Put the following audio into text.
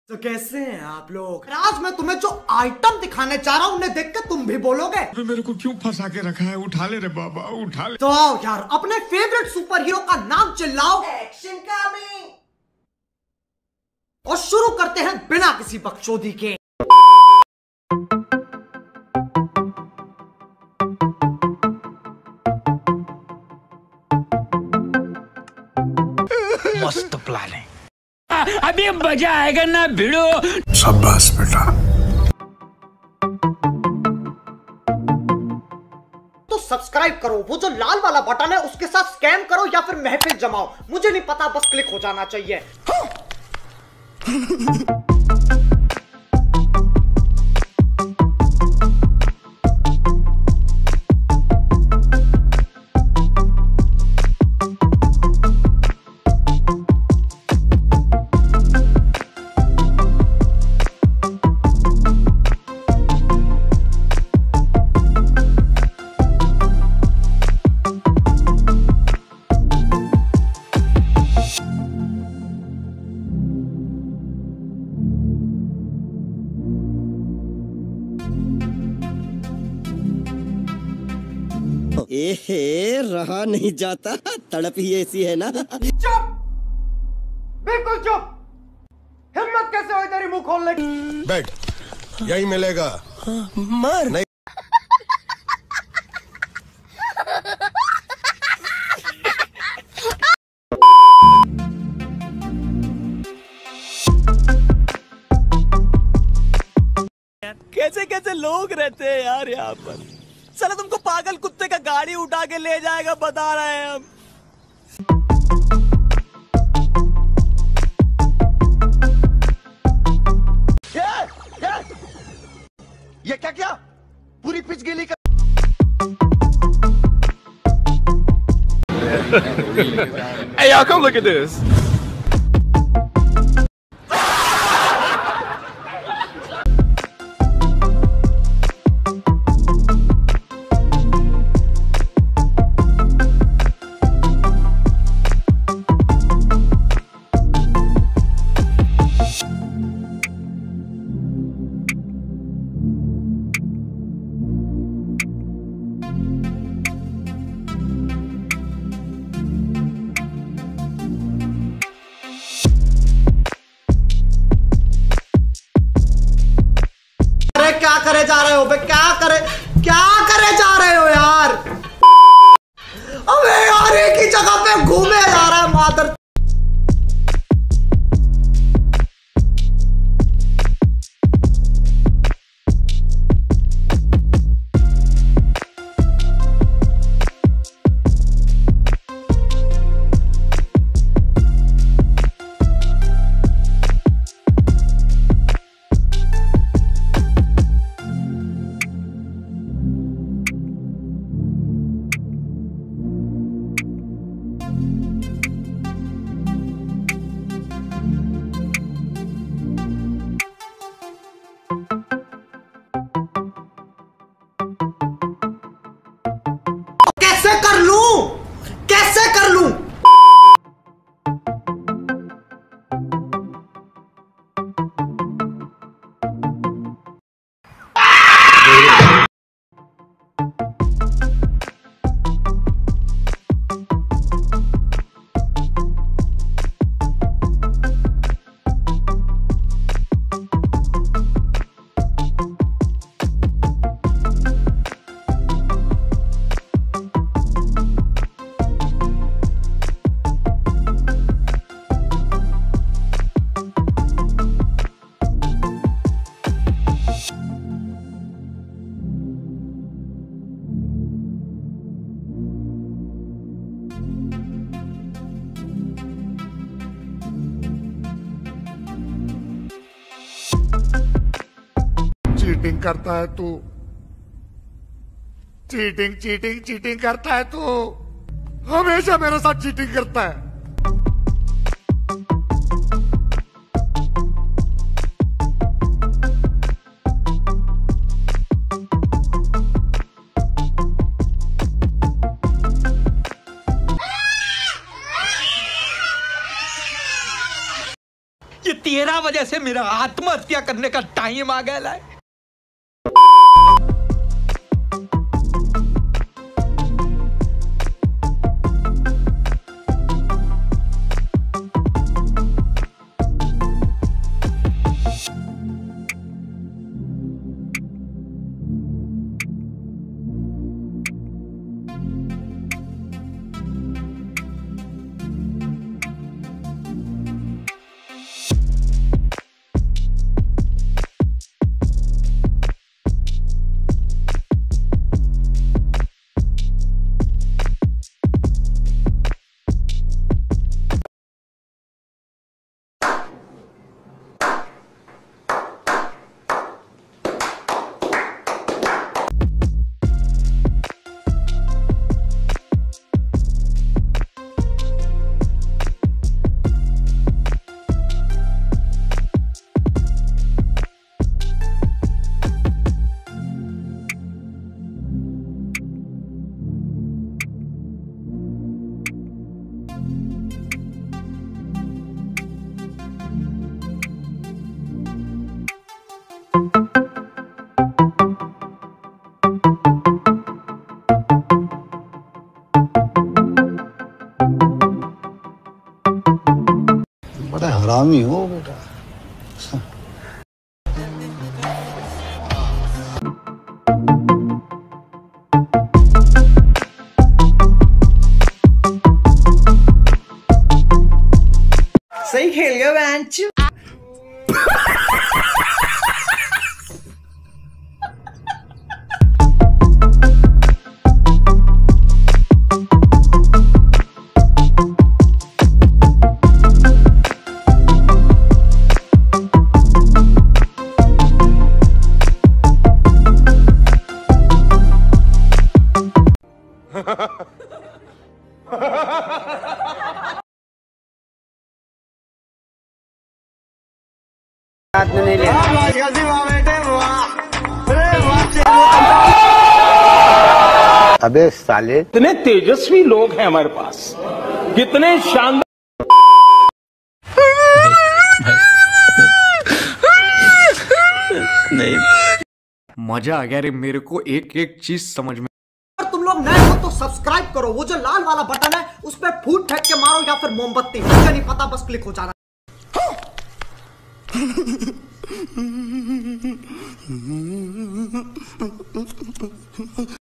तो कैसे हैं आप लोग? आज मैं तुम्हें जो आइटम दिखाने जा रहा हूँ उन्हें देख के तुम भी बोलोगे तो मेरे को क्यों फंसा के रखा है? उठा ले रे बाबा, उठा ले। तो आओ यार, अपने फेवरेट सुपर हीरो का नाम चिल्लाओ। Action coming. और शुरू करते हैं बिना किसी बकचोदी के। मस्त प्लान है, अभी मजा आएगा ना भिड़ो। शाबाश बेटा। तो सब्सक्राइब करो, वो जो लाल वाला बटन है उसके साथ स्कैम करो या फिर महफिल जमाओ, मुझे नहीं पता, बस क्लिक हो जाना चाहिए। एहे, रहा नहीं जाता, तड़प ही ऐसी है ना। चुप, बिल्कुल चुप। हिम्मत कैसे हुई तेरी मुंह खोलने की? बैठ, यही मिलेगा। मार नहीं। कैसे कैसे लोग रहते हैं यार यहाँ पर। चलो तुमको पागल कुत्ते का गाड़ी उठा के ले जाएगा, बता रहे हैं हम। ये क्या क्या? पूरी पिच गीली कर। Hey y'all, come look at this. क्या करे जा रहे हो बे? क्या करे जा रहे हो यार? अबे यार, एक ही जगह पे घूमे जा रहा है मादर। कैसे कर लूं? कैसे कर लूं? चीटिंग करता है तू। चीटिंग चीटिंग चीटिंग करता है तू। हमेशा मेरे साथ चीटिंग करता है। ये तेरा वजह से मेरा आत्महत्या करने का टाइम आ गया है। बड़ा हरामी हो बेटा। सही खेल गया बेंच। अबे साले, कितने तेजस्वी लोग हैं हमारे पास, कितने शानदार। नहीं मजा आ गया रे मेरे को एक एक चीज समझ में। अगर तुम लोग नए हो तो सब्सक्राइब करो, वो जो लाल वाला बटन है उस पर फूट फेंक के मारो या फिर मोमबत्ती, मुझे नहीं पता, बस क्लिक हो जाना।